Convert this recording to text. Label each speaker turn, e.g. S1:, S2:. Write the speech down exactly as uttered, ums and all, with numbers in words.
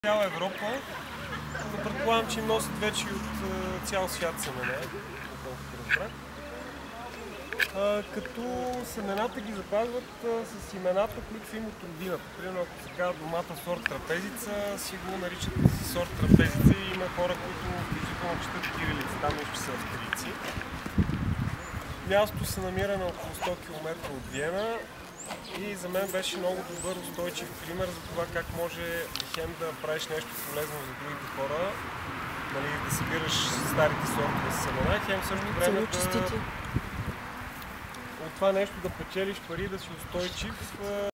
S1: Цяла Европа, но предполагам, че им носят вече и от цял свят семена, доколкото разбрах. Като семената ги запазват с имената, които са им от родината. Примерно, ако се казва домата сорт трапезица, си го наричат сорт трапезица и има хора, които включително четат кирилица, там нещо са австрийци. Мястото се намира на около сто километра от Виена. И за мен беше много добър, устойчив пример за това как може хем да правиш нещо полезно за другите хора, нали, да събираш старите сортове с семена, хем също време да от това нещо да печелиш пари, да си устойчив.